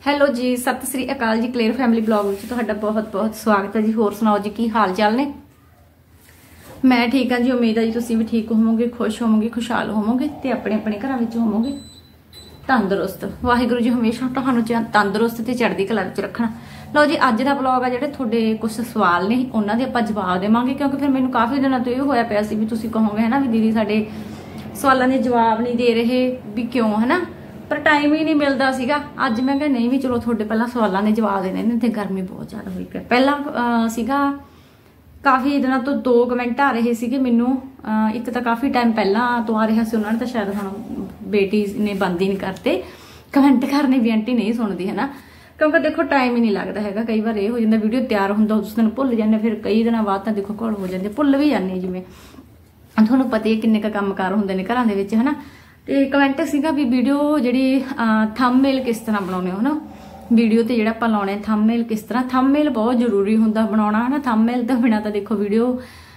Hello ਜੀ, ਸਤਿ ਸ੍ਰੀ ਅਕਾਲ ਜੀ। Clear family blog ਵਿੱਚ ਤੁਹਾਡਾ ਬਹੁਤ-ਬਹੁਤ ਸਵਾਗਤ ਹੈ ਜੀ। ਹੋਰ ਸੁਣਾਓ ਜੀ, ਕੀ ਹਾਲ ਚਾਲ ਨੇ? ਮੈਂ ਠੀਕ ਹਾਂ ਜੀ। ਉਮੀਦ ਹੈ ਜੀ ਤੁਸੀਂ ਵੀ ਠੀਕ ਹੋਵੋਗੇ, ਖੁਸ਼ ਹੋਵੋਗੇ, ਖੁਸ਼ਹਾਲ ਹੋਵੋਗੇ ਤੇ ਆਪਣੇ ਆਪਣੇ ਘਰਾਂ ਵਿੱਚ ਹੋਵੋਗੇ ਤੰਦਰੁਸਤ। ਵਾਹਿਗੁਰੂ ਜੀ ਹਮੇਸ਼ਾ ਤੁਹਾਨੂੰ ਤੰਦਰੁਸਤ ਤੇ ਚੜ੍ਹਦੀ ਕਲਾ ਵਿੱਚ ਰੱਖਣਾ। ਲਓ ਜੀ, ਅੱਜ ਦਾ ਬਲੌਗ ਆ ਜਿਹੜੇ ਤੁਹਾਡੇ ਕੁਝ ਸਵਾਲ ਨੇ ਉਹਨਾਂ ਦੇ ਆਪਾਂ ਜਵਾਬ ਦੇਵਾਂਗੇ, ਕਿਉਂਕਿ ਫਿਰ ਮੈਨੂੰ ਕਾਫੀ ਦਿਨਾਂ ਤੋਂ ਇਹ ਹੋਇਆ ਪਿਆ ਸੀ ਵੀ ਤੁਸੀਂ ਕਹੋਗੇ ਹਨਾ ਵੀ ਦੀਦੀ ਸਾਡੇ ਸਵਾਲਾਂ ਦੇ ਜਵਾਬ ਨਹੀਂ ਦੇ ਰਹੇ, ਵੀ ਕਿਉਂ ਹਨਾ, ਪਰ ਟਾਈਮ ਹੀ ਨਹੀਂ ਮਿਲਦਾ ਸੀਗਾ। ਅੱਜ ਮੈਂ ਕਿਹਾ ਨਹੀਂ ਵੀ ਚਲੋ ਤੁਹਾਡੇ ਪਹਿਲਾਂ ਸਵਾਲਾਂ ਦੇ ਜਵਾਬ ਦੇਣੇ ਨੇ, ਤੇ ਗਰਮੀ ਬਹੁਤ ਜ਼ਿਆਦਾ ਹੋਈ ਪਈ। ਪਹਿਲਾਂ ਸੀਗਾ ਕਾਫੀ ਦਿਨਾਂ ਤੋਂ 2 ਕਮੈਂਟ ਆ ਰਹੇ ਸੀਗੇ ਮੈਨੂੰ, ਇੱਕ ਤਾਂ ਕਾਫੀ ਟਾਈਮ ਪਹਿਲਾਂ ਤੋਂ ਆ ਰਿਹਾ ਸੀ, ਉਹਨਾਂ ਨੇ ਤਾਂ ਸ਼ਾਇਦ ਹੁਣ ਬੇਟੀ ਨੇ ਬੰਦ ਹੀ ਨਹੀਂ ਕਰਤੇ ਕਮੈਂਟ ਕਰਨੇ ਵੀ, ਆਂਟੀ ਨਹੀਂ ਸੁਣਦੀ ਹੈ ਨਾ, ਕਿਉਂਕਿ ਦੇਖੋ ਟਾਈਮ ਹੀ ਨਹੀਂ ਲੱਗਦਾ ਹੈਗਾ। ਕਈ ਵਾਰ ਇਹ ਹੋ ਜਾਂਦਾ ਵੀਡੀਓ ਤਿਆਰ ਹੁੰਦਾ ਉਸ ਦਿਨ ਭੁੱਲ ਜਾਂਦੇ, ਫਿਰ ਕਈ ਦਿਨਾਂ ਬਾਅਦ ਤਾਂ ਦੇਖੋ ਘੋਲ ਹੋ ਜਾਂਦੇ, ਭੁੱਲ ਵੀ ਜਾਂਦੇ। ਜਿਵੇਂ ਤੁਹਾਨੂੰ ਪਤਾ ਹੀ ਕਿੰਨੇ ਕੁ ਕੰਮਕਾਰ ਹੁੰਦੇ ਨੇ ਘਰਾਂ ਦੇ ਵਿੱਚ ਹਨਾ। ਤੇ ਕਮੈਂਟ ਸੀਗਾ ਵੀ ਵੀਡੀਓ ਜਿਹੜੀ ਥੰਬਨੇਲ ਕਿਸ ਤਰ੍ਹਾਂ ਬਣਾਉਣੇ ਹੋ ਨਾ, ਵੀਡੀਓ ਤੇ ਜਿਹੜਾ ਆਪਾਂ ਲਾਉਣੇ ਥੰਬਨੇਲ ਕਿਸ ਤਰ੍ਹਾਂ। ਥੰਬਨੇਲ ਬਹੁਤ ਜ਼ਰੂਰੀ ਹੁੰਦਾ ਬਣਾਉਣਾ ਹਨਾ, ਥੰਬਨੇਲ ਤੋਂ ਬਿਨਾਂ ਤਾਂ ਦੇਖੋ ਵੀਡੀਓ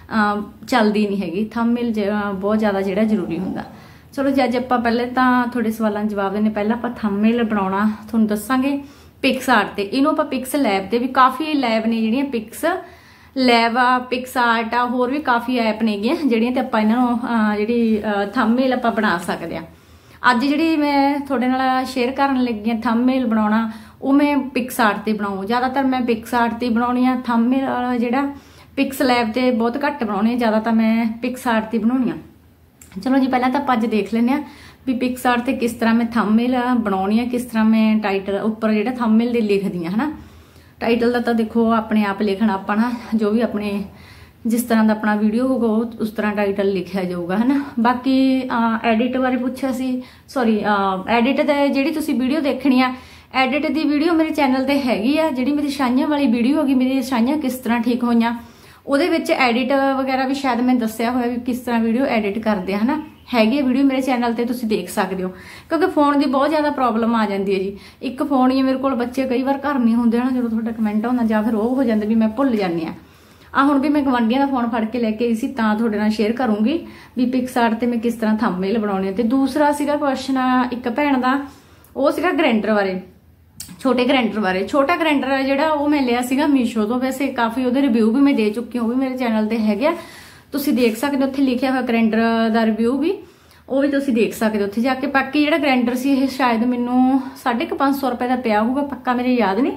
ਚੱਲਦੀ ਨਹੀਂ ਹੈਗੀ। ਥੰਬਨੇਲ ਬਹੁਤ ਜ਼ਿਆਦਾ ਜਿਹੜਾ ਜ਼ਰੂਰੀ ਹੁੰਦਾ। ਚਲੋ ਜੀ, ਅੱਜ ਆਪਾਂ ਪਹਿਲੇ ਤਾਂ ਤੁਹਾਡੇ ਸਵਾਲਾਂ ਦੇ ਜਵਾਬ ਦੇਣੇ। ਪਹਿਲਾਂ ਆਪਾਂ ਥੰਬਨੇਲ ਬਣਾਉਣਾ ਤੁਹਾਨੂੰ ਦੱਸਾਂਗੇ ਪਿਕਸ ਆਰਟ ਤੇ। ਇਹਨੂੰ ਆਪਾਂ ਪਿਕਸ ਲੈਬ ਤੇ, ਵੀ ਕਾਫੀ ਲੈਬ ਨੇ ਜਿਹੜੀਆਂ ਪਿਕਸ ਲੈਬ ਆ, ਪਿਕਸ ਆਰਟ ਆ, ਹੋਰ ਵੀ ਕਾਫੀ ਐਪ ਨੇਗੀਆਂ ਜਿਹੜੀਆਂ ਤੇ ਆਪਾਂ ਇਹਨਾਂ ਨੂੰ ਜਿਹੜੀ ਥੰਬਨੇਲ ਆਪਾਂ ਬਣਾ ਸਕਦੇ ਆ। ਅੱਜ ਜਿਹੜੀ ਮੈਂ ਤੁਹਾਡੇ ਨਾਲ ਸ਼ੇਅਰ ਕਰਨ ਲੱਗੀ ਆ ਥੰਬਨੇਲ ਬਣਾਉਣਾ, ਉਹ ਮੈਂ ਪਿਕਸ ਆਰਟ ਤੇ ਬਣਾਉਂ। ਜ਼ਿਆਦਾਤਰ ਮੈਂ ਪਿਕਸ ਆਰਟ ਤੇ ਬਣਾਉਣੀ ਆ। ਥੰਬਨੇਲ ਜਿਹੜਾ ਪਿਕਸ ਲੈਬ ਤੇ ਬਹੁਤ ਘੱਟ ਬਣਾਉਣੇ, ਜ਼ਿਆਦਾ ਤਾਂ ਮੈਂ ਪਿਕਸ ਆਰਟ ਤੇ ਬਣਾਉਣੀ ਆ। ਚਲੋ ਜੀ, ਪਹਿਲਾਂ ਤਾਂ ਆਪਾਂ ਅੱਜ ਦੇਖ ਲੈਂਦੇ ਆ ਵੀ ਪਿਕਸ ਆਰਟ ਤੇ ਕਿਸ ਤਰ੍ਹਾਂ ਮੈਂ ਥੰਬਨੇਲ ਬਣਾਉਣੀ ਆ, ਕਿਸ ਤਰ੍ਹਾਂ ਮੈਂ ਟਾਈਟਲ ਉੱਪਰ ਜਿਹੜਾ ਥੰਬਨੇਲ ਦੇ ਲਿਖਦੀ ਆ ਹਨਾ। ਟਾਈਟਲ ਦਾ ਤਾਂ ਦੇਖੋ ਆਪਣੇ ਆਪ ਲਿਖਣਾ ਆਪਾਂ ਨਾ, ਜੋ ਵੀ ਆਪਣੇ ਜਿਸ ਤਰ੍ਹਾਂ ਦਾ ਆਪਣਾ ਵੀਡੀਓ ਹੋਊਗਾ ਉਸ ਤਰ੍ਹਾਂ ਟਾਈਟਲ ਲਿਖਿਆ ਜਾਊਗਾ ਹਨਾ। ਬਾਕੀ ਐਡਿਟ ਬਾਰੇ ਪੁੱਛਿਆ ਸੀ, ਸੌਰੀ ਐਡਿਟ ਦੇ ਜਿਹੜੀ ਤੁਸੀਂ ਵੀਡੀਓ ਦੇਖਣੀ ਆ, ਐਡਿਟ ਦੀ ਵੀਡੀਓ ਮੇਰੇ ਚੈਨਲ ਤੇ ਹੈਗੀ ਆ। ਜਿਹੜੀ ਮੇਰੀ ਛਾਈਆਂ ਵਾਲੀ ਵੀਡੀਓ ਹੋਗੀ, ਮੇਰੀ ਛਾਈਆਂ ਕਿਸ ਤਰ੍ਹਾਂ ਠੀਕ ਹੋਈਆਂ, ਉਹਦੇ ਵਿੱਚ ਐਡਿਟ ਵਗੈਰਾ ਵੀ ਸ਼ਾਇਦ ਮੈਂ ਦੱਸਿਆ ਹੋਇਆ ਵੀ ਕਿਸ ਤਰ੍ਹਾਂ ਵੀਡੀਓ ਐਡਿਟ ਕਰਦੇ ਆ ਹਨਾ। ਹੈਗੀ ਵੀਡੀਓ ਮੇਰੇ ਚੈਨਲ ਤੇ, ਤੁਸੀਂ ਦੇਖ ਸਕਦੇ ਹੋ। ਕਿਉਂਕਿ ਫੋਨ ਦੀ ਬਹੁਤ ਜ਼ਿਆਦਾ ਪ੍ਰੋਬਲਮ ਆ ਜਾਂਦੀ ਹੈ ਜੀ। ਇੱਕ ਫੋਨ ਹੀ ਮੇਰੇ ਕੋਲ, ਬੱਚੇ ਕਈ ਵਾਰ ਘਰ ਨਹੀਂ ਹੁੰਦੇ ਨਾ ਜਦੋਂ ਤੁਹਾਡਾ ਕਮੈਂਟ ਆਉਂਦਾ, ਜਾਂ ਫਿਰ ਉਹ ਹੋ ਜਾਂਦਾ ਵੀ ਮੈਂ ਭੁੱਲ ਜਾਂਦੀ ਆ। ਹੁਣ ਵੀ ਮੈਂ ਗਵਾਂਢੀਆਂ ਦਾ ਫੋਨ ਫੜ ਕੇ ਲੈ ਕੇ ਆਈ ਸੀ, ਤਾਂ ਤੁਹਾਡੇ ਨਾਲ ਸ਼ੇਅਰ ਕਰੂੰਗੀ ਵੀ ਪਿਕਸ ਆਰਟ ਤੇ ਮੈਂ ਕਿਸ ਤਰ੍ਹਾਂ ਥੰਬਨੇਲ ਬਣਾਉਣੇ। ਤੇ ਦੂਸਰਾ ਸੀਗਾ ਕੁਐਸਚਨ ਇੱਕ ਭੈਣ ਦਾ, ਉਹ ਸੀਗਾ ਗ੍ਰੈਂਡਰ ਬਾਰੇ, ਛੋਟੇ ਗ੍ਰੈਂਡਰ ਬਾਰੇ। ਛੋਟਾ ਗ੍ਰੈਂਡਰ ਜਿਹੜਾ ਉਹ ਮੈਂ ਲਿਆ ਸੀਗਾ ਮੀਸ਼ੋ ਤੋਂ। ਵੈਸੇ ਕਾਫੀ ਉਹਦੇ ਰਿਵਿਊ ਵੀ ਮੈਂ ਦੇ ਚੁੱਕੀ ਹਾਂ, ਉਹ ਵੀ ਮੇਰੇ ਚੈਨਲ ਤੇ ਹੈਗੇ ਆ, ਤੁਸੀਂ ਦੇਖ ਸਕਦੇ ਹੋ। ਉੱਥੇ ਲਿਖਿਆ ਹੋਇਆ ਗ੍ਰੈਂਡਰ ਦਾ ਰਿਵਿਊ ਵੀ, ਉਹ ਵੀ ਤੁਸੀਂ ਦੇਖ ਸਕਦੇ ਹੋ ਉੱਥੇ ਜਾ ਕੇ। ਬਾਕੀ ਜਿਹੜਾ ਗ੍ਰੈਂਡਰ ਸੀ ਇਹ ਸ਼ਾਇਦ ਮੈਨੂੰ 550 ਰੁਪਏ ਦਾ ਪਿਆ ਹੋਊਗਾ, ਪੱਕਾ ਮੇਰੇ ਯਾਦ ਨਹੀਂ,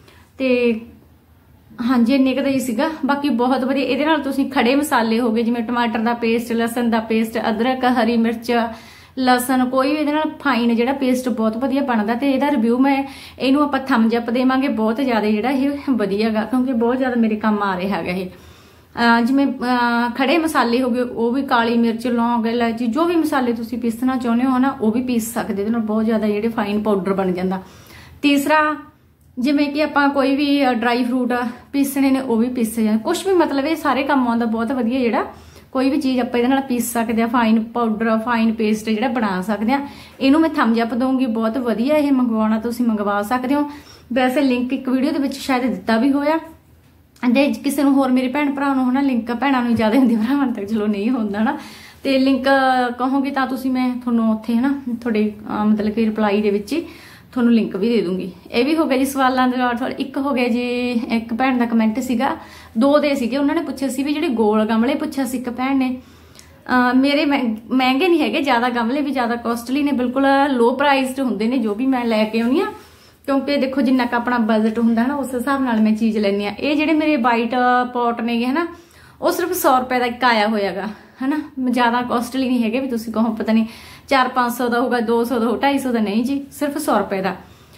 ਤੇ ਹਾਂਜੀ ਇੰਨੇ ਕੁ ਦਾ ਹੀ ਸੀਗਾ। ਬਾਕੀ ਬਹੁਤ ਵਧੀਆ, ਇਹਦੇ ਨਾਲ ਤੁਸੀਂ ਖੜੇ ਮਸਾਲੇ ਹੋ ਗਏ ਜਿਵੇਂ ਟਮਾਟਰ ਦਾ ਪੇਸਟ, ਲਸਣ ਦਾ ਪੇਸਟ, ਅਦਰਕ, ਹਰੀ ਮਿਰਚ, ਲਸਣ, ਕੋਈ ਵੀ ਇਹਦੇ ਨਾਲ ਫਾਈਨ ਜਿਹੜਾ ਪੇਸਟ ਬਹੁਤ ਵਧੀਆ ਬਣਦਾ। ਤੇ ਇਹਦਾ ਰਿਵਿਊ ਮੈਂ ਇਹਨੂੰ ਆਪਾਂ ਥੰਬਸ ਅਪ ਦੇਵਾਂਗੇ, ਬਹੁਤ ਜ਼ਿਆਦਾ ਜਿਹੜਾ ਇਹ ਵਧੀਆ ਗਾ, ਕਿਉਂਕਿ ਬਹੁਤ ਜ਼ਿਆਦਾ ਮੇਰੇ ਕੰਮ ਆ ਰਿਹਾ ਹੈਗਾ ਇਹ। ਜਿਵੇਂ ਖੜੇ ਮਸਾਲੇ ਹੋ ਗਏ, ਉਹ ਵੀ ਕਾਲੀ ਮਿਰਚ, ਲੌਂਗ, ਇਲਾਇਚੀ, ਜੋ ਵੀ ਮਸਾਲੇ ਤੁਸੀਂ ਪੀਸਣਾ ਚਾਹੁੰਦੇ ਹੋ ਨਾ ਉਹ ਵੀ ਪੀਸ ਸਕਦੇ। ਇਹਦੇ ਨਾਲ ਬਹੁਤ ਜ਼ਿਆਦਾ ਜਿਹੜੇ ਫਾਈਨ ਪਾਊਡਰ ਬਣ ਜਾਂਦਾ। ਤੀਸਰਾ, ਜਿਵੇਂ ਕਿ ਆਪਾਂ ਕੋਈ ਵੀ ਡਰਾਈ ਫਰੂਟ ਪੀਸਣੇ ਨੇ ਉਹ ਵੀ ਪੀਸੇ ਜਾਂਦੇ, ਕੁਛ ਵੀ, ਮਤਲਬ ਇਹ ਸਾਰੇ ਕੰਮ ਆਉਂਦਾ ਬਹੁਤ ਵਧੀਆ। ਜਿਹੜਾ ਕੋਈ ਵੀ ਚੀਜ਼ ਆਪਾਂ ਇਹਦੇ ਨਾਲ ਪੀਸ ਸਕਦੇ ਆ, ਫਾਈਨ ਪਾਊਡਰ, ਫਾਈਨ ਪੇਸਟ ਜਿਹੜਾ ਬਣਾ ਸਕਦੇ ਆ। ਇਹਨੂੰ ਮੈਂ ਥੰਬਸ ਅਪ ਦਊਂਗੀ, ਬਹੁਤ ਵਧੀਆ। ਇਹ ਮੰਗਵਾਉਣਾ ਤੁਸੀਂ ਮੰਗਵਾ ਸਕਦੇ ਹੋ। ਵੈਸੇ ਲਿੰਕ ਇੱਕ ਵੀਡੀਓ ਦੇ ਵਿੱਚ ਸ਼ਾਇਦ ਦਿੱਤਾ ਵੀ ਹੋਇਆ, ਜੇ ਕਿਸੇ ਨੂੰ ਹੋਰ ਮੇਰੇ ਭੈਣ ਭਰਾ ਨੂੰ ਹਨਾ, ਲਿੰਕ ਭੈਣਾਂ ਨੂੰ ਜ਼ਿਆਦਾ ਹੁੰਦੀ, ਭਰਾਵਾਂ ਤੱਕ ਚਲੋ ਨਹੀਂ ਹੁੰਦਾ ਹਨਾ। ਤੇ ਲਿੰਕ ਕਹੋਗੇ ਤਾਂ ਤੁਸੀਂ, ਮੈਂ ਤੁਹਾਨੂੰ ਉੱਥੇ ਹਨਾ ਤੁਹਾਡੇ ਮਤਲਬ ਕਿ ਰਿਪਲਾਈ ਦੇ ਵਿੱਚ ਹੀ ਤੁਹਾਨੂੰ ਲਿੰਕ ਵੀ ਦੇ ਦੂੰਗੀ। ਇਹ ਵੀ ਹੋ ਗਿਆ ਜੀ ਸਵਾਲਾਂ ਦੇ ਜਵਾਬ। ਇੱਕ ਹੋ ਗਿਆ ਜੀ, ਇੱਕ ਭੈਣ ਦਾ ਕਮੈਂਟ ਸੀਗਾ, 2 ਦੇ ਸੀਗੇ, ਉਹਨਾਂ ਨੇ ਪੁੱਛਿਆ ਸੀ ਵੀ ਜਿਹੜੇ ਗੋਲ ਗਮਲੇ ਪੁੱਛਿਆ ਸੀ ਇੱਕ ਭੈਣ ਨੇ। ਮੇਰੇ ਮਹਿੰਗੇ ਨਹੀਂ ਹੈਗੇ ਜ਼ਿਆਦਾ, ਗਮਲੇ ਵੀ ਜ਼ਿਆਦਾ ਕੋਸਟਲੀ ਨੇ, ਬਿਲਕੁਲ ਲੋ ਪ੍ਰਾਈਸਡ ਹੁੰਦੇ ਨੇ ਜੋ ਵੀ ਮੈਂ ਲੈ ਕੇ ਆਉਣੀ ਆ, ਕਿਉਂਕਿ ਦੇਖੋ ਜਿੰਨਾ ਕੁ ਆਪਣਾ ਬਜਟ ਹੁੰਦਾ ਨਾ ਉਸ ਹਿਸਾਬ ਨਾਲ ਮੈਂ ਚੀਜ਼ ਲੈਂਦੀ ਆ। ਇਹ ਜਿਹੜੇ ਮੇਰੇ ਵਾਈਟ ਪੋਟ ਨੇਗੇ ਹਨਾ, ਉਹ ਸਿਰਫ 100 ਰੁਪਏ ਦਾ ਇੱਕ ਆਇਆ ਹੋਇਆਗਾ ਹਨਾ, ਜ਼ਿਆਦਾ ਕੋਸਟਲੀ ਨਹੀਂ ਹੈਗੇ ਵੀ ਤੁਸੀਂ ਕਹੋ ਪਤਾ ਨਹੀਂ 400-500 ਦਾ ਹੋਊਗਾ, 200 ਦਾ ਹੋਊ, 250 ਦਾ, ਨਹੀਂ ਜੀ, ਸਿਰਫ 100 ਰੁਪਏ ਦਾ।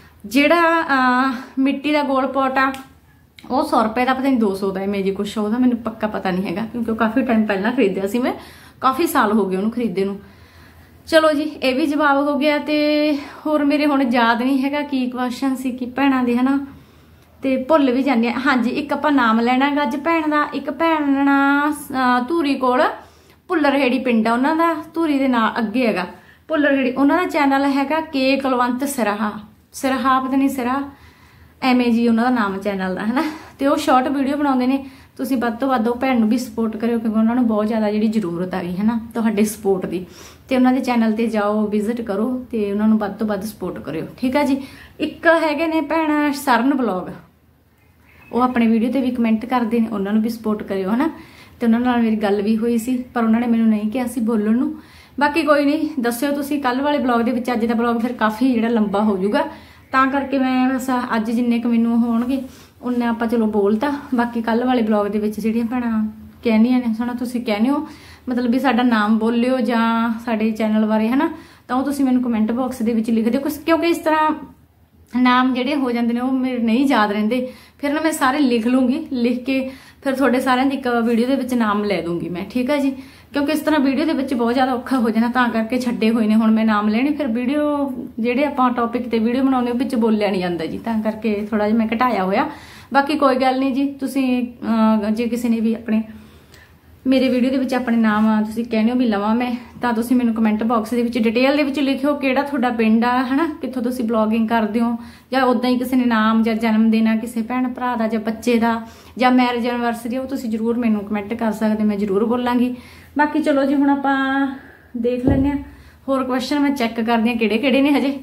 ਜਿਹੜਾ ਮਿੱਟੀ ਦਾ ਗੋਲ ਪੋਟ ਆ ਉਹ 100 ਰੁਪਏ ਦਾ, ਪਤਾ ਨਹੀਂ 200 ਦਾ ਐਵੇਂ ਜੀ ਕੁਛ, ਉਹਦਾ ਮੈਨੂੰ ਪੱਕਾ ਪਤਾ ਨਹੀਂ ਹੈਗਾ, ਕਿਉਂਕਿ ਉਹ ਕਾਫੀ ਟਾਈਮ ਪਹਿਲਾਂ ਖਰੀਦਿਆ ਸੀ ਮੈਂ, ਕਾਫੀ ਸਾਲ ਹੋ ਗਏ ਉਹਨੂੰ ਖਰੀਦੇ ਨੂੰ। ਚਲੋ ਜੀ, ਇਹ ਵੀ ਜਵਾਬ ਹੋ ਗਿਆ। ਤੇ ਹੋਰ ਮੇਰੇ ਹੁਣ ਯਾਦ ਨਹੀਂ ਹੈਗਾ ਕੀ ਕੁਐਸਚਨ ਸੀ ਕਿ ਭੈਣਾਂ ਦੇ ਹਨਾ, ਤੇ ਭੁੱਲ ਵੀ ਜਾਂਦੀ ਆ। ਹਾਂਜੀ, ਇੱਕ ਆਪਾਂ ਨਾਮ ਲੈਣਾ ਗਾ ਅੱਜ ਭੈਣ ਦਾ। ਇੱਕ ਭੈਣ ਧੂਰੀ ਕੋਲ ਭੁੱਲਰਹੇੜੀ ਪਿੰਡ ਆ ਉਹਨਾਂ ਦਾ, ਧੂਰੀ ਦੇ ਨਾਲ ਅੱਗੇ ਹੈਗਾ ਭੁੱਲਰਹੇੜੀ। ਉਹਨਾਂ ਦਾ ਚੈਨਲ ਹੈਗਾ ਕੇ ਕੁਲਵੰਤ ਸਿਰਾਹਾ, ਪਤਾ ਨਹੀਂ ਸਿਰਾ ਐਵੇਂ ਜੀ ਉਹਨਾਂ ਦਾ ਨਾਮ ਚੈਨਲ ਦਾ ਹਨਾ। ਤੇ ਉਹ ਸ਼ਾਰਟ ਵੀਡੀਓ ਬਣਾਉਂਦੇ ਨੇ, ਤੁਸੀਂ ਵੱਧ ਤੋਂ ਵੱਧ ਉਹ ਭੈਣ ਨੂੰ ਵੀ ਸਪੋਰਟ ਕਰਿਓ, ਕਿਉਂਕਿ ਉਹਨਾਂ ਨੂੰ ਬਹੁਤ ਜ਼ਿਆਦਾ ਜਿਹੜੀ ਜ਼ਰੂਰਤ ਆ ਗਈ ਹੈ ਨਾ ਤੁਹਾਡੇ ਸਪੋਰਟ ਦੀ। ਤੇ ਉਹਨਾਂ ਦੇ ਚੈਨਲ ਤੇ ਜਾਓ, ਵਿਜ਼ਿਟ ਕਰੋ ਤੇ ਉਹਨਾਂ ਨੂੰ ਵੱਧ ਤੋਂ ਵੱਧ ਸਪੋਰਟ ਕਰਿਓ, ਠੀਕ ਆ ਜੀ। ਇੱਕ ਹੈਗੇ ਨੇ ਭੈਣ ਸਰਨ ਬਲੌਗ, ਉਹ ਆਪਣੇ ਵੀਡੀਓ ਤੇ ਵੀ ਕਮੈਂਟ ਕਰਦੇ ਨੇ, ਉਹਨਾਂ ਨੂੰ ਵੀ ਸਪੋਰਟ ਕਰਿਓ ਹਨਾ। ਤੇ ਉਹਨਾਂ ਨਾਲ ਮੇਰੀ ਗੱਲ ਵੀ ਹੋਈ ਸੀ, ਪਰ ਉਹਨਾਂ ਨੇ ਮੈਨੂੰ ਨਹੀਂ ਕਿਹਾ ਸੀ ਬੋਲਣ ਨੂੰ। ਬਾਕੀ ਕੋਈ ਨਹੀਂ, ਦੱਸਿਓ ਤੁਸੀਂ ਕੱਲ ਵਾਲੇ ਬਲੌਗ ਦੇ ਵਿੱਚ। ਅੱਜ ਦਾ ਬਲੌਗ ਫਿਰ ਕਾਫੀ ਜਿਹੜਾ ਲੰਬਾ ਹੋ ਜਾਊਗਾ, ਤਾਂ ਕਰਕੇ ਮੈਂ ਬਸ ਅੱਜ ਜਿੰਨੇ ਕੁ ਮੈਨੂੰ ਹੋਣਗੇ ਉਹਨੇ ਆਪਾਂ ਚਲੋ ਬੋਲਤਾ। ਬਾਕੀ ਕੱਲ ਵਾਲੇ ਬਲੌਗ ਦੇ ਵਿੱਚ ਜਿਹੜੀਆਂ ਭੈਣਾਂ ਕਹਿੰਦੀਆਂ ਨੇ ਸੁਣਾ, ਤੁਸੀਂ ਕਹਿੰਦੇ ਹੋ ਮਤਲਬ ਵੀ ਸਾਡਾ ਨਾਮ ਬੋਲਿਓ ਜਾਂ ਸਾਡੇ ਚੈਨਲ ਬਾਰੇ ਹਨਾ, ਤਾਂ ਉਹ ਤੁਸੀਂ ਮੈਨੂੰ ਕਮੈਂਟ ਬਾਕਸ ਦੇ ਵਿੱਚ ਲਿਖ ਦਿਓ, ਕਿਉਂਕਿ ਇਸ ਤਰ੍ਹਾਂ ਨਾਮ ਜਿਹੜੇ ਹੋ ਜਾਂਦੇ ਨੇ ਉਹ ਮੇਰੇ ਨਹੀਂ ਯਾਦ ਰਹਿੰਦੇ। ਫਿਰ ਨਾ ਮੈਂ ਸਾਰੇ ਲਿਖ ਲੂੰਗੀ, ਲਿਖ ਕੇ ਫਿਰ ਤੁਹਾਡੇ ਸਾਰਿਆਂ ਦੀ ਇੱਕ ਵੀਡੀਓ ਦੇ ਵਿੱਚ ਨਾਮ ਲੈ ਦੂੰਗੀ ਮੈਂ, ਠੀਕ ਹੈ ਜੀ। ਕਿਉਂਕਿ ਇਸ ਤਰ੍ਹਾਂ ਵੀਡੀਓ ਦੇ ਵਿੱਚ ਬਹੁਤ ਜ਼ਿਆਦਾ ਔਖਾ ਹੋ ਜਾਣਾ, ਤਾਂ ਕਰਕੇ ਛੱਡੇ ਹੋਏ ਨੇ ਹੁਣ ਮੈਂ ਨਾਮ ਲੈਣੇ। ਫਿਰ ਵੀਡੀਓ ਜਿਹੜੇ ਆਪਾਂ ਟੌਪਿਕ ਤੇ ਵੀਡੀਓ ਬਣਾਉਂਦੇ ਉਹ ਵਿੱਚ ਬੋਲਿਆ ਨਹੀਂ ਜਾਂਦਾ ਜੀ, ਤਾਂ ਕਰਕੇ ਥੋੜਾ ਜਿਹਾ ਮੈਂ ਘਟਾਇਆ ਹੋਇਆ। ਬਾਕੀ ਕੋਈ ਗੱਲ ਨਹੀਂ ਜੀ, ਤੁਸੀਂ ਜੇ ਕਿਸੇ ਨੇ ਵੀ ਆਪਣੇ ਮੇਰੇ ਵੀਡੀਓ ਦੇ ਵਿੱਚ ਆਪਣੇ ਨਾਮ ਤੁਸੀਂ ਕਹਿੰਦੇ ਹੋ ਵੀ ਲਵਾਂ ਮੈਂ, ਤਾਂ ਤੁਸੀਂ ਮੈਨੂੰ ਕਮੈਂਟ ਬਾਕਸ ਦੇ ਵਿੱਚ ਡਿਟੇਲ ਦੇ ਵਿੱਚ ਲਿਖਿਓ ਕਿਹੜਾ ਤੁਹਾਡਾ ਪਿੰਡ ਆ ਹਨਾ, ਕਿੱਥੋਂ ਤੁਸੀਂ ਬਲੌਗਿੰਗ ਕਰਦੇ ਹੋ, ਜਾਂ ਉਦਾਂ ਹੀ ਕਿਸੇ ਨੇ ਨਾਮ ਜਾਂ ਜਨਮ ਦਿਨ ਆ ਕਿਸੇ ਭੈਣ ਭਰਾ ਦਾ ਜਾਂ ਬੱਚੇ ਦਾ ਜਾਂ ਮੈਰਿਜ ਐਨਵਰਸਰੀ, ਉਹ ਤੁਸੀਂ ਜ਼ਰੂਰ ਮੈਨੂੰ ਕਮੈਂਟ ਕਰ ਸਕਦੇ, ਮੈਂ ਜ਼ਰੂਰ ਬੋਲਾਂਗੀ। ਬਾਕੀ ਚਲੋ ਜੀ ਹੁਣ ਆਪਾਂ ਦੇਖ ਲੈਂਦੇ ਹਾਂ ਹੋਰ ਕੁਐਸਚਨ, ਮੈਂ ਚੈੱਕ ਕਰਦੀ ਹਾਂ ਕਿਹੜੇ ਕਿਹੜੇ ਨੇ ਹਜੇ।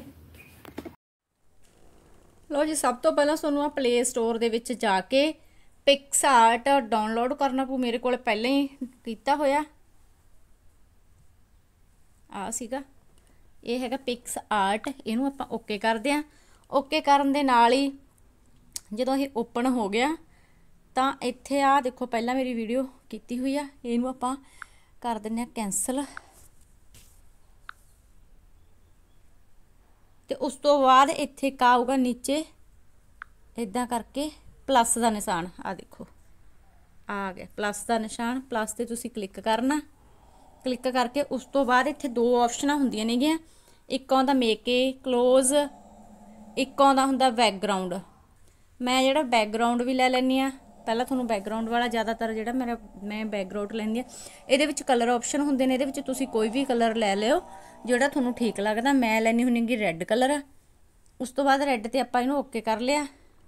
ਲੋ ਜੀ, ਸਭ ਤੋਂ ਪਹਿਲਾਂ ਤੁਹਾਨੂੰ ਆ ਪਲੇ ਸਟੋਰ ਦੇ ਵਿੱਚ ਜਾ ਕੇ ਪਿਕਸਆਰਟ ਡਾਊਨਲੋਡ ਕਰਨਾ ਪਊ। ਮੇਰੇ ਕੋਲ ਪਹਿਲਾਂ ਹੀ ਕੀਤਾ ਹੋਇਆ ਆ ਸੀਗਾ, ਇਹ ਹੈਗਾ ਪਿਕਸਆਰਟ। ਇਹਨੂੰ ਆਪਾਂ ਓਕੇ ਕਰਦੇ ਆਂ। ਓਕੇ ਕਰਨ ਦੇ ਨਾਲ ਹੀ ਜਦੋਂ ਇਹ ਓਪਨ ਹੋ ਗਿਆ ਤਾਂ ਇੱਥੇ ਆ ਦੇਖੋ ਪਹਿਲਾਂ ਮੇਰੀ ਵੀਡੀਓ ਕੀਤੀ ਹੋਈ ਆ, ਇਹਨੂੰ ਆਪਾਂ ਕਰ ਦਿੰਦੇ ਆ ਕੈਂਸਲ। ਤੇ ਉਸ ਤੋਂ ਬਾਅਦ ਇੱਥੇ ਇੱਕ ਆਊਗਾ ਨੀਚੇ ਇਦਾਂ ਕਰਕੇ ਪਲੱਸ ਦਾ ਨਿਸ਼ਾਨ, ਆ ਦੇਖੋ ਆ ਗਿਆ ਪਲੱਸ ਦਾ ਨਿਸ਼ਾਨ। ਪਲੱਸ ਤੇ ਤੁਸੀਂ ਕਲਿੱਕ ਕਰਨਾ, ਕਲਿੱਕ ਕਰਕੇ ਉਸ ਤੋਂ ਬਾਅਦ ਇੱਥੇ ਦੋ ਆਪਸ਼ਨਾਂ ਹੁੰਦੀਆਂ ਨੇਗੀਆਂ, ਇੱਕ ਆਉਂਦਾ ਮੇਕ ਏ ਕਲੋਜ਼, ਇੱਕ ਆਉਂਦਾ ਹੁੰਦਾ ਬੈਕਗਰਾਉਂਡ। ਮੈਂ ਜਿਹੜਾ ਬੈਕਗਰਾਉਂਡ ਵੀ ਲੈ ਲੈਂਦੀ ਆ, ਪਹਿਲਾਂ ਤੁਹਾਨੂੰ ਬੈਕਗਰਾਉਂਡ ਵਾਲਾ ਜ਼ਿਆਦਾਤਰ ਜਿਹੜਾ ਮੈਂ ਬੈਕਗਰਾਉਂਡ ਲੈਂਦੀ ਆ। ਇਹਦੇ ਵਿੱਚ ਕਲਰ ਆਪਸ਼ਨ ਹੁੰਦੇ ਨੇ, ਇਹਦੇ ਵਿੱਚ ਤੁਸੀਂ ਕੋਈ ਵੀ ਕਲਰ ਲੈ ਲਿਓ ਜਿਹੜਾ ਤੁਹਾਨੂੰ ਠੀਕ ਲੱਗਦਾ। ਮੈਂ ਲੈਣੀ ਹੁੰਦੀ ਹੈਗੀ ਰੈੱਡ ਕਲਰ। ਉਸ ਤੋਂ ਬਾਅਦ ਰੈੱਡ ਤੇ ਆਪਾਂ ਇਹਨੂੰ ਓਕੇ ਕਰ ਲਿਆ।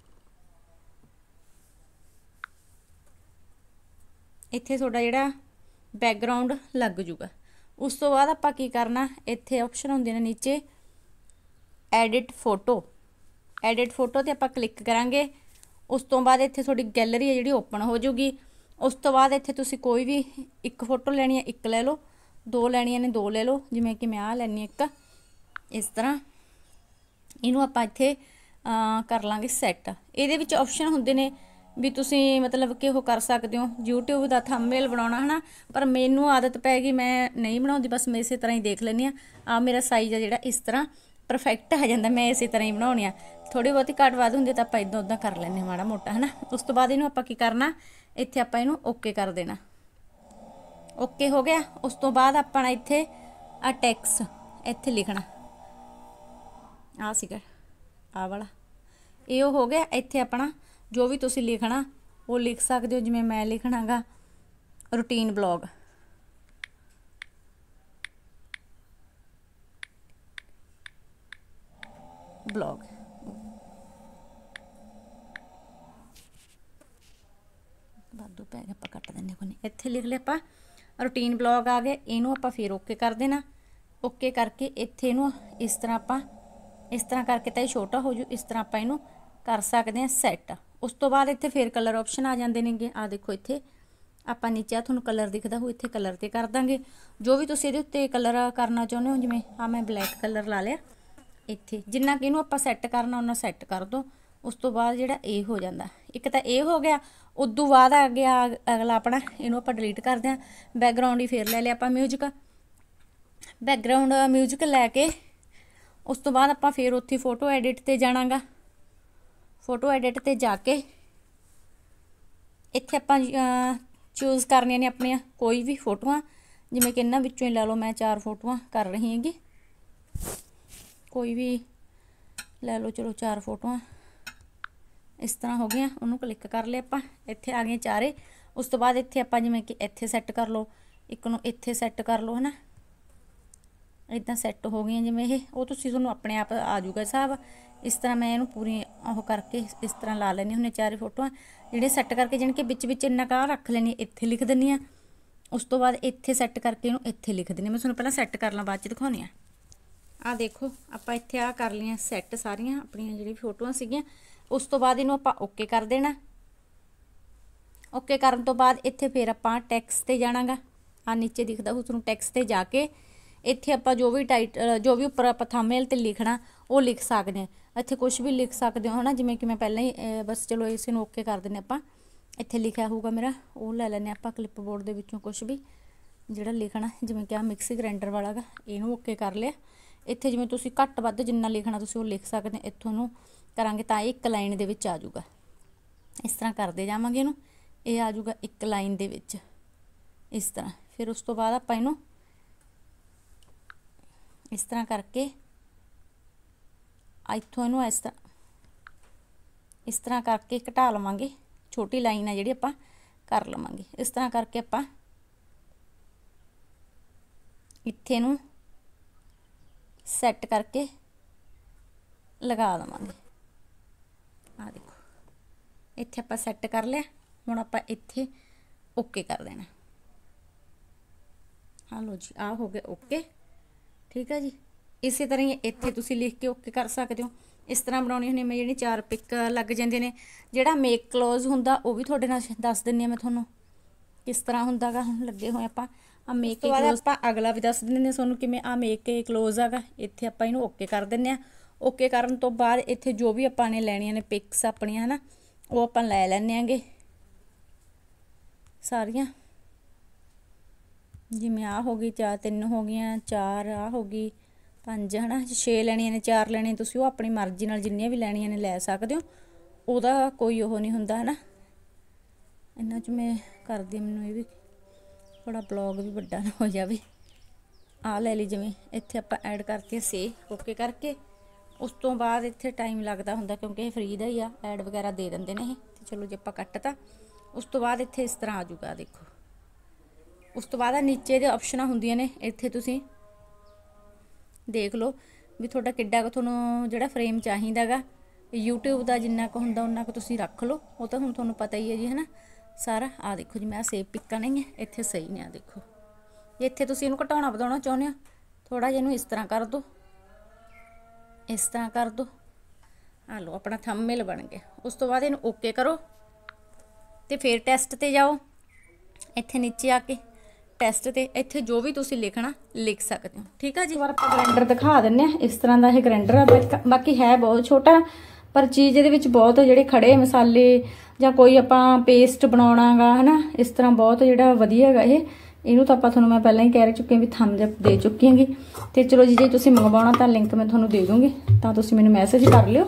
ਇੱਥੇ ਤੁਹਾਡਾ ਜਿਹੜਾ ਬੈਕਗਰਾਉਂਡ ਲੱਗ ਜੂਗਾ। ਉਸ ਤੋਂ ਬਾਅਦ ਆਪਾਂ ਕੀ ਕਰਨਾ, ਇੱਥੇ ਆਪਸ਼ਨ ਹੁੰਦੇ ਨੇ ਨੀਚੇ ਐਡਿਟ ਫੋਟੋ, ਐਡਿਟ ਫੋਟੋ ਤੇ ਆਪਾਂ ਕਲਿੱਕ ਕਰਾਂਗੇ। ਉਸ ਤੋਂ ਬਾਅਦ ਇੱਥੇ ਤੁਹਾਡੀ ਗੈਲਰੀ ਹੈ ਜਿਹੜੀ ਓਪਨ ਹੋ ਜੂਗੀ। ਉਸ ਤੋਂ ਬਾਅਦ ਇੱਥੇ ਤੁਸੀਂ ਕੋਈ ਵੀ ਇੱਕ ਫੋਟੋ ਲੈਣੀ ਹੈ ਇੱਕ ਲੈ ਲਓ, ਦੋ ਲੈਣੀਆਂ ਨੇ ਦੋ ਲੈ ਲਓ, ਜਿਵੇਂ ਕਿ ਮੈਂ ਆਹ ਲੈਣੀ ਇੱਕ ਇਸ ਤਰ੍ਹਾਂ। ਇਹਨੂੰ ਆਪਾਂ ਇੱਥੇ ਕਰ ਲਾਂਗੇ ਸੈੱਟ। ਇਹਦੇ ਵਿੱਚ ਆਪਸ਼ਨ ਹੁੰਦੇ ਨੇ ਵੀ ਤੁਸੀਂ ਮਤਲਬ ਕਿ ਉਹ ਕਰ ਸਕਦੇ ਹੋ YouTube ਦਾ ਥੰਬਨੇਲ ਬਣਾਉਣਾ ਹਨਾ, ਪਰ ਮੈਨੂੰ ਆਦਤ ਪੈ ਗਈ ਮੈਂ ਨਹੀਂ ਬਣਾਉਂਦੀ, ਬਸ ਮੈਂ ਇਸੇ ਤਰ੍ਹਾਂ ਹੀ ਦੇਖ ਲੈਂਦੀ ਆ। ਮੇਰਾ ਸਾਈਜ਼ ਆ ਜਿਹੜਾ ਇਸ ਤਰ੍ਹਾਂ ਪਰਫੈਕਟ ਆ ਜਾਂਦਾ, ਮੈਂ ਇਸੇ ਤਰ੍ਹਾਂ ਹੀ ਬਣਾਉਣੀ ਆ। ਥੋੜੀ ਬਹੁਤੀ ਘੱਟ ਵੱਧ ਹੁੰਦੀ ਤਾਂ ਆਪਾਂ ਇਦਾਂ ਉਦਾਂ ਕਰ ਲੈਂਦੇ ਮਾੜਾ ਮੋਟਾ ਹਨਾ। ਉਸ ਤੋਂ ਬਾਅਦ ਇਹਨੂੰ ਆਪਾਂ ਕੀ ਕਰਨਾ, ਇੱਥੇ ਆਪਾਂ ਇਹਨੂੰ ਓਕੇ ਕਰ ਦੇਣਾ। ਓਕੇ ਹੋ ਗਿਆ। ਉਸ ਤੋਂ ਬਾਅਦ ਆਪਣਾ ਇੱਥੇ ਆ ਟੈਕਸਟ ਇੱਥੇ ਲਿਖਣਾ, ਆ ਸੀਗਾ ਆ ਵਾਲਾ, ਇਹ ਹੋ ਗਿਆ। ਇੱਥੇ ਆਪਣਾ ਜੋ ਵੀ ਤੁਸੀਂ ਲਿਖਣਾ ਉਹ ਲਿਖ ਸਕਦੇ ਹੋ, ਜਿਵੇਂ ਮੈਂ ਲਿਖਣਾਗਾ ਰੂਟੀਨ ਬਲੌਗ। ਬਲੌਗ ਵਾਧੂ ਪੈ ਗਿਆ, ਆਪਾਂ ਕੱਟ ਦਿੰਦੇ ਕੋਈ ਨਹੀਂ। ਇੱਥੇ ਲਿਖ ਲਿਆ ਆਪਾਂ ਰੂਟੀਨ ਬਲੌਗ ਆ ਗਿਆ। ਇਹਨੂੰ ਆਪਾਂ ਫਿਰ ਓਕੇ ਕਰ ਦੇਣਾ। ਓਕੇ ਕਰਕੇ ਇੱਥੇ ਇਹਨੂੰ ਇਸ ਤਰ੍ਹਾਂ ਆਪਾਂ ਇਸ ਤਰ੍ਹਾਂ ਕਰਕੇ ਤਾਂ ਇਹ ਛੋਟਾ ਹੋ ਜੂ, ਇਸ ਤਰ੍ਹਾਂ ਆਪਾਂ ਇਹਨੂੰ ਕਰ ਸਕਦੇ ਹਾਂ ਸੈੱਟ। ਉਸ ਤੋਂ ਬਾਅਦ ਇੱਥੇ ਫਿਰ ਕਲਰ ਆਪਸ਼ਨ ਆ ਜਾਂਦੇ ਨੇਗੇ। ਆ ਦੇਖੋ ਇੱਥੇ ਆਪਾਂ ਨੀਚੇ ਤੁਹਾਨੂੰ ਕਲਰ ਦਿਖਦਾ ਹੋ, ਇੱਥੇ ਕਲਰ ਤੇ ਕਰ ਦਾਂਗੇ ਜੋ ਵੀ ਤੁਸੀਂ ਇਹਦੇ ਉੱਤੇ ਕਲਰ ਕਰਨਾ ਚਾਹੁੰਦੇ ਹੋ। ਜਿਵੇਂ ਆ ਮੈਂ ਬਲੈਕ ਕਲਰ ਲਾ ਲਿਆ। ਇੱਥੇ ਜਿੰਨਾ ਕਿ ਇਹਨੂੰ ਆਪਾਂ ਸੈੱਟ ਕਰਨਾ ਉਹਨਾਂ ਸੈੱਟ ਕਰ ਦੋ। ਉਸ ਤੋਂ ਬਾਅਦ ਜਿਹੜਾ ਇਹ ਹੋ ਜਾਂਦਾ, ਇੱਕ ਤਾਂ ਇਹ ਹੋ ਗਿਆ। ਉਦੋਂ ਬਾਅਦ ਆ ਗਿਆ ਅਗਲਾ ਆਪਣਾ, ਇਹਨੂੰ ਆਪਾਂ ਡਿਲੀਟ ਕਰਦੇ ਹਾਂ। ਬੈਕਗਰਾਉਂਡ ਹੀ ਫੇਰ ਲੈ ਲਿਆ ਆਪਾਂ ਮਿਊਜ਼ਿਕ, ਬੈਕਗਰਾਉਂਡ ਮਿਊਜ਼ਿਕ ਲੈ ਕੇ ਉਸ ਤੋਂ ਬਾਅਦ ਆਪਾਂ ਫੇਰ ਉੱਥੇ ਫੋਟੋ ਐਡਿਟ ਤੇ ਜਾਣਾਗਾ। ਫੋਟੋ ਐਡਿਟ ਤੇ ਜਾ ਕੇ ਇੱਥੇ ਆਪਾਂ ਚੂਜ਼ ਕਰਨੀਆਂ ਨੇ ਆਪਣੀਆਂ ਕੋਈ ਵੀ ਫੋਟੋਆਂ, ਜਿਵੇਂ ਕਿ ਇਹਨਾਂ ਵਿੱਚੋਂ ਹੀ ਲੈ ਲਓ। ਮੈਂ 4 ਫੋਟੋਆਂ ਕਰ ਰਹੀ ਹੈਗੀ, ਕੋਈ ਵੀ ਲੈ ਲਓ। ਚਲੋ 4 ਫੋਟੋਆਂ ਇਸ ਤਰ੍ਹਾਂ ਹੋ ਗਈਆਂ। ਉਹਨੂੰ ਕਲਿੱਕ ਕਰ ਲਿਆ ਆਪਾਂ, ਇੱਥੇ ਆ ਗਈਆਂ ਚਾਰੇ। ਉਸ ਤੋਂ ਬਾਅਦ ਇੱਥੇ ਆਪਾਂ ਜਿਵੇਂ ਕਿ ਇੱਥੇ ਸੈੱਟ ਕਰ ਲਓ, ਇੱਕ ਨੂੰ ਇੱਥੇ ਸੈੱਟ ਕਰ ਲਓ ਹਨਾ। इदां सैट हो गई जिवें ये वो तुहानूं अपने आप आ जाऊगा हिसाब। इस तरह मैं इहनूं पूरी ओह करके इस तरह ला लैनी हुंदी चारे फोटोआं जिहड़े सैट करके जानी कि विच इन्ना का रख लैनी इत्थे लिख दिंदी आ। उस तो बाद इत्थे सैट करके इहनूं इत्थे लिख दिंदी। मैं तुहानूं पहलां सैट कर ਲਾਂ बाद च दिखाउणी आ देखो आपां इत्थे आ कर लियां सैट सारियां अपणियां जिहड़ी फोटोआं सीगीआं। उस तो बाद इहनूं आपां ओके कर देना। ओके करन तो बाद इत्थे फिर आपां टैक्स्ट ते जाणागा। आ नीचे दिखदा हो तुहानूं टैक्स्ट ते जाके इत्थे आपां जो भी टाइटल जो भी उपर आपां थंबनेल ते लिखना वो लिख सकदे आ। इत्थे कुछ भी लिख सकदे हो है ना जिवें कि मैं पहलां ही बस चलो इस नूं ओके कर दिंदे आपां। इत्थे लिखिआ होऊगा मेरा वो लै लैंदे आपां क्लिप बोर्ड दे विचों कुछ भी जिहड़ा लिखना जिवें कि आ मिक्सी ग्राइंडर वाला गा इहनूं ओके कर लिआ। इत्थे जिवें तुसीं घੱਟ ਵੱਧ जिन्ना लिखना तुसीं वो लिख सकदे। इत्थों नूं करांगे तां एक लाइन दे विच आ जाऊगा। इस तरह करदे जावांगे इहनूं ये आ जाऊगा एक लाइन दे विच इस तरह। फिर उस तो बाद आपां इहनूं इस तरह करके इत्थों इहनूं इस तरह करके घटा लवांगे। छोटी लाइन है जिहड़ी आपां कर लवांगे। इस तरह करके आपां इत्थे नूं सैट करके लगा देवांगे। आ देखो इत्थे आपां सैट कर लिया। हुण आपां इत्थे ओके कर देना। हाँ लो जी आ हो गया ओके ठीक है जी। इसे तरह ही इत्थे तुसीं लिख के ओके कर सकते हो। इस तरह बनाउणी हुंदी मैं जिहड़ी 4 पिक लग जांदे ने। जिहड़ा मेक क्लोज हुंदा वो भी तुहाडे नाल दस दिंदी आ मैं तुहानूं किस तरह हुंदा गा। हुण लगे होए आपां आ मेक क्लोज आपां अगला भी दस दिंदे तुहानूं किवें आ मेक क्लोज आगा। इत्थे आपां इहनूं ओके कर दिंदे आ। ओके करन तो बाद इत्थे जो भी आपां ने लैणीਆਂ ने पिक्स अपणीਆਂ है ना वो आपां लै लैंदे आंगे सारियां। जिवें आ हो गई 3 हो गई 4 आ हो गई 5 है ना 6 लैणीਆਂ ने 4 लैणीਆਂ तुसीं वो अपनी मर्जी नाल जिन्नियां भी लैणीਆਂ ने लै सकदे हो। ਉਹਦਾ कोई ਉਹ नहीं हुंदा है ना। इन्हां च मैं करदी मैनूं ये भी थोड़ा ब्लॉग भी वड्डा ना हो जाए। आ लै ली जिवें इत्थे आपां ऐड करके से ओके करके उस तो बाद इत्थे टाइम लगदा हुंदा क्योंकि ये फ्री दा ही आ ऐड वगैरह दे दिंदे ने ये। ते चलो जे आपां कट्टता उस तो बाद इत्थे इस तरह आ जाऊगा देखो। उस तो बाद नीचे दे ऑप्शनां हुंदियां ने इत्थे तुसीं देख लो भी तुहाडा किड्डा क तुहानूं जिहड़ा फ्रेम चाहीदा गा। यूट्यूब का जिन्ना क हुंदा उन्ना क तुसीं रख लो वो तो हुण तुहानूं पता ही है जी है ना सारा। आ देखो जी मैं सेव पिक्कां नहीं है इत्थे सही ने। आ देखो जे इत्थे तुसीं इहनूं घटाउणा वधाउणा चाहुंदे हो थोड़ा जिहा इहनूं इस तरह कर दो इस तरह कर दो। आ लो अपना थंबनेल बन गया। उस तो बाद इहनूं ओके करो ते फिर टेस्ट ते जाओ। इत्थे नीचे आके टेस्ट ते इत्थे जो भी तुसीं लिखना लिख सकते हो ठीक है जी। बार आपां ग्राइंडर दिखा दिंदे आ। इस तरह का यह ग्राइंडर है बाकी है बहुत छोटा पर चीज़ ये बहुत जिहड़े खड़े मसाले ਜਾਂ कोई आपां पेस्ट बनाउणा गा है ना इस तरह बहुत जिहड़ा वधिया गा ये। इहनूं तां आपां तुहानूं मैं पहलां ही कह चुकी भी थम्स अप दे चुकी हैगी। ते चलो जी जे तुसीं मंगवाउणा तां लिंक मैं तुहानूं दे दूँगी तां तुसीं मैनूं मैसेज कर लिओ।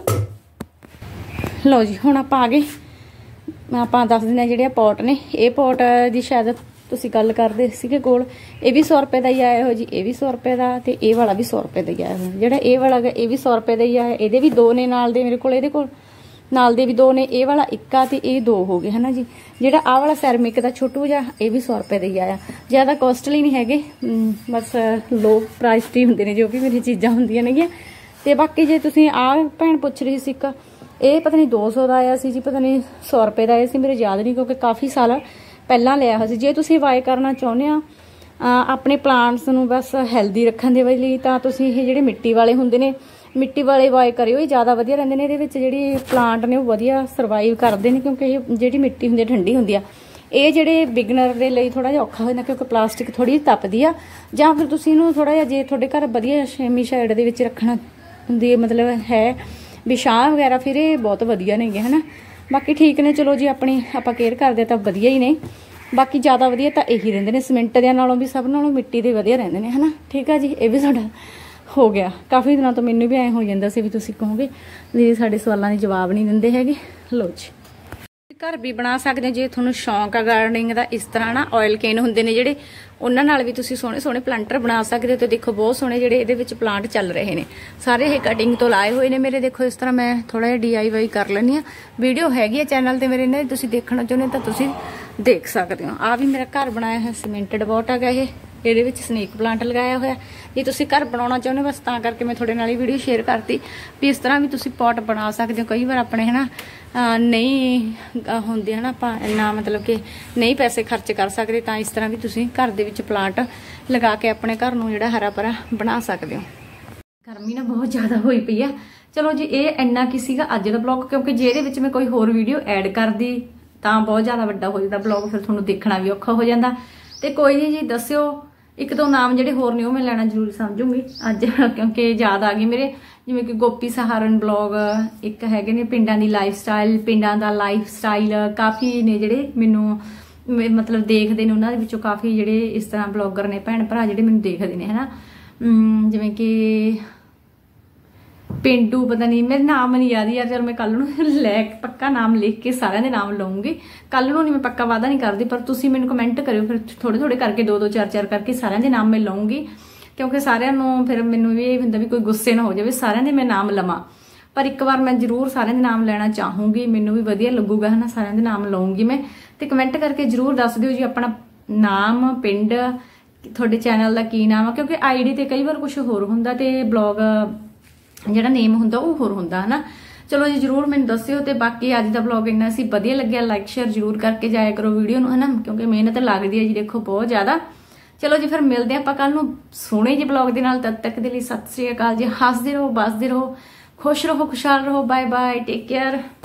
लो जी हुण आपां आ गए। आपां दस दिंदे आ जिहड़े पॉट ने ये पॉट दी शायद तुसीं गल करदे सीगे कोल ये भी 100 रुपए का ही आया हो जी। ये भी 100 रुपए का ते ये वाला भी 100 रुपए का ही आया हो। जिहड़ा ये वाला गा ये भी 100 रुपए का ही आया। ये भी 2 ने नाल दे मेरे कोल इहदे कोल नाल दे भी 2 ने। ये वाला 1 आ ते ये 2 हो गए है ना जी। जिहड़ा आ वाला सैरमिक का छोटू जा ये भी 100 रुपए का ही आया। ज़्यादा कॉस्टली नहीं हैगे बस लो प्राइस दी हुंदे ने जो भी मेरी चीज़ां हुंदियां नेगियां। ते बाकी जे तुसीं आ भैन पुछ रही सी एक ये पता नहीं 200 का आया सी जी पता नहीं 100 रुपए का आया सी मेरे याद नहीं क्योंकि काफ़ी साल पहलां लिया सी। जे तुसीं बाय करना चाहुंदे आ अपने प्लांट्स नूं बस हैल्दी रखण दे लई तां तुसीं ये जिहड़े मिट्टी वाले हुंदे ने मिट्टी वाले बाय करियो। ये ज़्यादा वधिया रहिंदे ने। इहदे विच जिहड़ी प्लांट ने वो वधिया सरवाइव करदे ने क्योंकि ये जिहड़ी मिट्टी हुंदी ठंडी हुंदी आ। ये जिहड़े बिगनर दे लई थोड़ा जिहा औखा हो जांदा क्योंकि प्लास्टिक थोड़ी तपदी आ। जां फिर तुसीं इहनूं थोड़ा जिहा जे तुहाडे घर वधिया छेमी साइड दे विच रखना हुंदी मतलब है भी छां वगैरह फिर ये बहुत वधिया नेगे है ना। बाकी ठीक ने चलो जी अपनी आपां केयर करदे तां वधिया ही ने। बाकी ज़्यादा वधिया तां यही रहिंदे ने सीमेंट दे नालों भी सब नालों मिट्टी दे वधिया रहिंदे ने है ना। ठीक है जी ये भी साडा हो गया। काफ़ी दिनों तो मैनूं भी ऐ हो जांदा सी भी तुसीं कहोगे भी साडे सवालों दे जवाब नहीं दिंदे हैगे। लो जी घर भी बना सकते हो जे तुहानूं शौक आ गार्डनिंग का। इस तरह ना ऑयल केन हुंदे ने जिहड़े उन्हां नाल भी तुसीं सोहणे सोहणे प्लांटर बना सकते हो। तो देखो बहुत सोहणे जिहड़े इहदे विच प्लांट चल रहे ने सारे ये कटिंग तो लाए हुए ने मेरे। देखो इस तरह मैं थोड़ा जिहा DIY कर लैंदी आ। वीडियो हैगी चैनल ते मेरे इन्हां दी तुसीं देखना चाहुंदे तां तुसीं देख सकते हो। आ भी मेरा घर बनाया है सीमेंटेड पॉट है ये ਇਹਦੇ ਵਿੱਚ ਸਨੇਕ ਪਲਾਂਟ ਲਗਾਇਆ ਹੋਇਆ। ਜੇ ਤੁਸੀਂ ਘਰ ਬਣਾਉਣਾ ਚਾਹੁੰਦੇ ਬਸ ਤਾਂ ਕਰਕੇ ਮੈਂ ਤੁਹਾਡੇ ਨਾਲ ਇਹ ਵੀਡੀਓ ਸ਼ੇਅਰ ਕਰਤੀ ਵੀ ਇਸ ਤਰ੍ਹਾਂ ਵੀ ਤੁਸੀਂ ਪੌਟ ਬਣਾ ਸਕਦੇ ਹੋ। ਕਈ ਵਾਰ ਆਪਣੇ ਹਨਾ ਨਹੀਂ ਹੁੰਦੇ ਹਨਾ, ਆਪਾਂ ਇੰਨਾ ਮਤਲਬ ਕਿ ਨਹੀਂ ਪੈਸੇ ਖਰਚ ਕਰ ਸਕਦੇ, ਤਾਂ ਇਸ ਤਰ੍ਹਾਂ ਵੀ ਤੁਸੀਂ ਘਰ ਦੇ ਵਿੱਚ ਪਲਾਂਟ ਲਗਾ ਕੇ ਆਪਣੇ ਘਰ ਨੂੰ ਜਿਹੜਾ ਹਰਾ ਭਰਾ ਬਣਾ ਸਕਦੇ ਹੋ। ਗਰਮੀ ਨਾ ਬਹੁਤ ਜ਼ਿਆਦਾ ਹੋਈ ਪਈ ਆ। ਚਲੋ ਜੀ, ਇਹ ਇੰਨਾ ਕੀ ਸੀਗਾ ਅੱਜ ਦਾ ਬਲੌਗ, ਕਿਉਂਕਿ ਜੇ ਇਹਦੇ ਵਿੱਚ ਮੈਂ ਕੋਈ ਹੋਰ ਵੀਡੀਓ ਐਡ ਕਰਦੀ ਤਾਂ ਬਹੁਤ ਜ਼ਿਆਦਾ ਵੱਡਾ ਹੋ ਜਾਂਦਾ ਬਲੌਗ, ਫਿਰ ਤੁਹਾਨੂੰ ਦੇਖਣਾ ਵੀ ਔਖਾ ਹੋ ਜਾਂਦਾ। ਤੇ ਕੋਈ ਨਹੀਂ ਜੀ, ਦੱਸਿਓ ਇੱਕ ਦੋ ਨਾਮ ਜਿਹੜੇ ਹੋਰ ਨੇ ਉਹ ਮੈਂ ਲੈਣਾ ਜ਼ਰੂਰ ਸਮਝੂੰਗੀ ਅੱਜ, ਕਿਉਂਕਿ ਯਾਦ ਆ ਗਈ ਮੇਰੇ, ਜਿਵੇਂ ਕਿ ਗੋਪੀ ਸਹਾਰਨ ਬਲੌਗ, ਇੱਕ ਹੈਗੇ ਨੇ ਪਿੰਡਾਂ ਦੀ ਲਾਈਫ ਸਟਾਈਲ, ਪਿੰਡਾਂ ਦਾ ਲਾਈਫ ਸਟਾਈਲ, ਕਾਫੀ ਨੇ ਜਿਹੜੇ ਮੈਨੂੰ ਮਤਲਬ ਦੇਖਦੇ ਨੇ, ਉਹਨਾਂ ਦੇ ਵਿੱਚੋਂ ਕਾਫੀ ਜਿਹੜੇ ਇਸ ਤਰ੍ਹਾਂ ਬਲੌਗਰ ਨੇ ਭੈਣ ਭਰਾ ਜਿਹੜੇ ਮੈਨੂੰ ਦੇਖਦੇ ਨੇ ਹਨਾ। ਜਿਵੇਂ ਕਿ ਪਿੰਡੂ, ਪਤਾ ਨਹੀਂ ਮੇਰੇ ਨਾਮ ਨਹੀਂ ਯਾਦ ਯਾਰ, ਚਲ ਮੈਂ ਕੱਲ ਨੂੰ ਪੱਕਾ ਨਾਮ ਲਿਖ ਕੇ ਸਾਰਿਆਂ ਦੇ ਨਾਮ ਲਵਾਂਗੀ। ਕੱਲ ਨੂੰ ਨਹੀਂ, ਮੈਂ ਪੱਕਾ ਵਾਅਦਾ ਨਹੀਂ ਕਰਦੀ, ਪਰ ਤੁਸੀਂ ਮੈਨੂੰ ਕਮੈਂਟ ਕਰਿਓ, ਫਿਰ ਥੋੜੇ ਥੋੜੇ ਕਰਕੇ 2-2 4-4 ਕਰਕੇ ਸਾਰਿਆਂ ਦੇ ਨਾਮ ਮੈਂ ਲਵਾਂਗੀ, ਕਿਉਂਕਿ ਸਾਰਿਆਂ ਨੂੰ ਫਿਰ ਮੈਨੂੰ ਵੀ ਇਹ ਹੁੰਦਾ ਵੀ ਕੋਈ ਗੁੱਸੇ ਨਾ ਹੋ ਜਾਵੇ ਸਾਰਿਆਂ ਦੇ ਮੈਂ ਨਾਮ ਲਵਾਂ। ਪਰ ਇੱਕ ਵਾਰ ਮੈਂ ਜ਼ਰੂਰ ਸਾਰਿਆਂ ਦੇ ਨਾਮ ਲੈਣਾ ਚਾਹੂੰਗੀ, ਮੈਨੂੰ ਵੀ ਵਧੀਆ ਲੱਗੂਗਾ ਹਨਾ, ਸਾਰਿਆਂ ਦੇ ਨਾਮ ਲਵਾਂਗੀ ਮੈਂ। ਤੇ ਕਮੈਂਟ ਕਰਕੇ ਜ਼ਰੂਰ ਦੱਸ ਦਿਓ ਜੀ ਆਪਣਾ ਨਾਮ, ਪਿੰਡ, ਤੁਹਾਡੇ ਚੈਨਲ ਦਾ ਕੀ ਨਾਮ ਆ, ਕਿਉਂਕਿ ਆਈਡੀ ਤੇ ਕਈ ਵਾਰ ਕੁਝ ਹੋਰ ਹੁੰਦਾ ਤੇ ਬਲੌਗ ਜਿਹੜਾ ਨੇਮ ਹੁੰਦਾ ਉਹ ਹੋਰ ਹੁੰਦਾ ਹਨਾ। ਚਲੋ ਜੀ, ਜਰੂਰ ਮੈਨੂੰ ਦੱਸਿਓ। ਤੇ ਬਾਕੀ ਅੱਜ ਦਾ ਬਲੌਗ ਇੰਨਾ ਸੀ, ਵਧੀਆ ਲੱਗਿਆ ਲਾਈਕ ਸ਼ੇਅਰ ਜਰੂਰ ਕਰਕੇ ਜਾਇਆ ਕਰੋ ਵੀਡੀਓ ਨੂੰ ਹਨਾ, ਕਿਉਂਕਿ ਮਿਹਨਤ ਲੱਗਦੀ ਹੈ ਜੀ ਦੇਖੋ ਬਹੁਤ ਜ਼ਿਆਦਾ। ਚਲੋ ਜੀ, ਫਿਰ ਮਿਲਦੇ ਆਪਾਂ ਕੱਲ ਨੂੰ ਸੋਹਣੇ ਜਿਹੇ ਬਲੌਗ ਦੇ ਨਾਲ। ਤਦ ਤੱਕ ਦੇ ਲਈ ਸਤਿ ਸ੍ਰੀ ਅਕਾਲ ਜੀ। ਹੱਸਦੇ ਰਹੋ, ਵੱਸਦੇ ਰਹੋ, ਖੁਸ਼ ਰਹੋ, ਖੁਸ਼ਹਾਲ ਰਹੋ। Bye bye, take care.